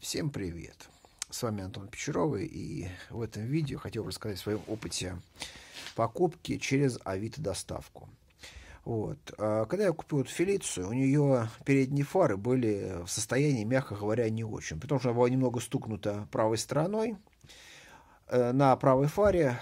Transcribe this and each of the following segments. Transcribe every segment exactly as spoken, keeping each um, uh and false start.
Всем привет! С вами Антон Печеровый, и в этом видео хотел рассказать о своем опыте покупки через Авито доставку. Вот. Когда я купил эту Фелицию, у нее передние фары были в состоянии, мягко говоря, не очень, потому что она была немного стукнута правой стороной. На правой фаре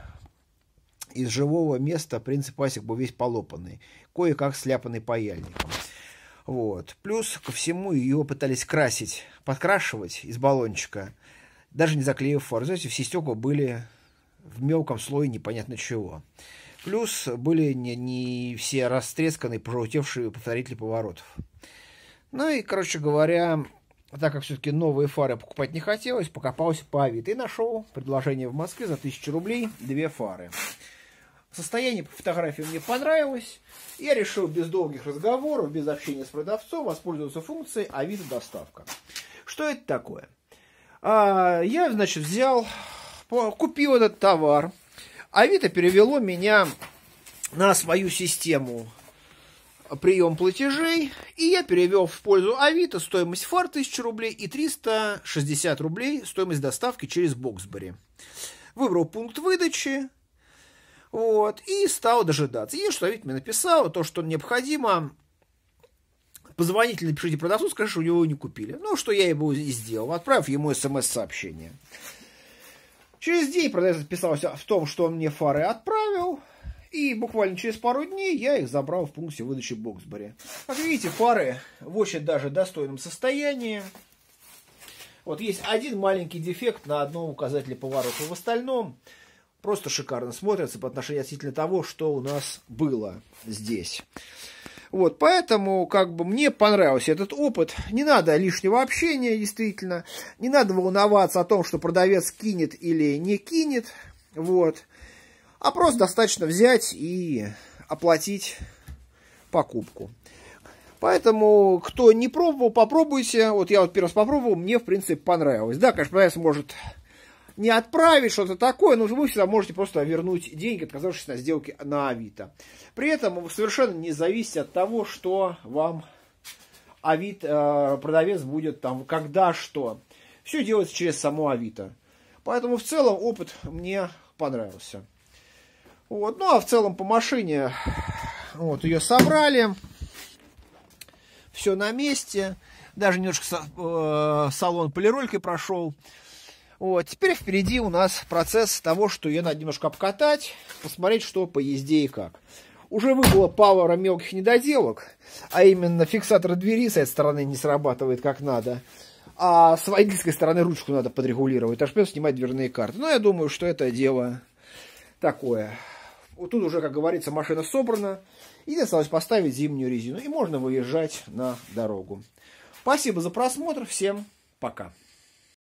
из живого места принцип-пластик был весь полопанный, кое-как сляпанный паяльником. Вот. Плюс ко всему ее пытались красить, подкрашивать из баллончика, даже не заклеив фар. Знаете, все стекла были в мелком слое непонятно чего. Плюс были не, не все растресканные, пожелтевшие повторители поворотов. Ну и, короче говоря, так как все-таки новые фары покупать не хотелось, покопался по Авито и нашел предложение в Москве за тысячу рублей две фары. Состояние по фотографии мне понравилось. Я решил без долгих разговоров, без общения с продавцом воспользоваться функцией Авито доставка. Что это такое? А, я, значит, взял, купил этот товар. Авито перевело меня на свою систему прием платежей. И я перевел в пользу Авито стоимость фар тысячу рублей и триста шестьдесят рублей стоимость доставки через Боксбери. Выбрал пункт выдачи. Вот, и стал дожидаться. И что Авито мне написал, то, что необходимо, позвоните, напишите продавцу, скажите, что у него не купили. Ну, что я ему и сделал, отправив ему смс-сообщение. Через день продавец отписался в том, что он мне фары отправил, и буквально через пару дней я их забрал в пункте выдачи Боксбери. Как видите, фары в очень даже достойном состоянии. Вот есть один маленький дефект на одном указателе поворота, в остальном просто шикарно смотрятся по отношению относительно того, что у нас было здесь. Вот, поэтому, как бы, мне понравился этот опыт. Не надо лишнего общения, действительно. Не надо волноваться о том, что продавец кинет или не кинет. Вот. А просто достаточно взять и оплатить покупку. Поэтому, кто не пробовал, попробуйте. Вот я вот первый раз попробовал, мне, в принципе, понравилось. Да, конечно, продавец может не отправить что-то такое, но вы всегда можете просто вернуть деньги, отказавшись на сделке на Авито. При этом совершенно не зависит от того, что вам Авито, продавец будет там, когда что. Все делается через само Авито. Поэтому в целом опыт мне понравился. Вот. Ну а в целом по машине, вот, ее собрали. Все на месте. Даже немножко салон полиролькой прошел. Вот, теперь впереди у нас процесс того, что ее надо немножко обкатать, посмотреть, что по езде и как. Уже выбыло пара мелких недоделок, а именно фиксатор двери с этой стороны не срабатывает как надо, а с водительской стороны ручку надо подрегулировать, аж придется снимать дверные карты. Но я думаю, что это дело такое. Вот тут уже, как говорится, машина собрана, и осталось поставить зимнюю резину, и можно выезжать на дорогу. Спасибо за просмотр, всем пока.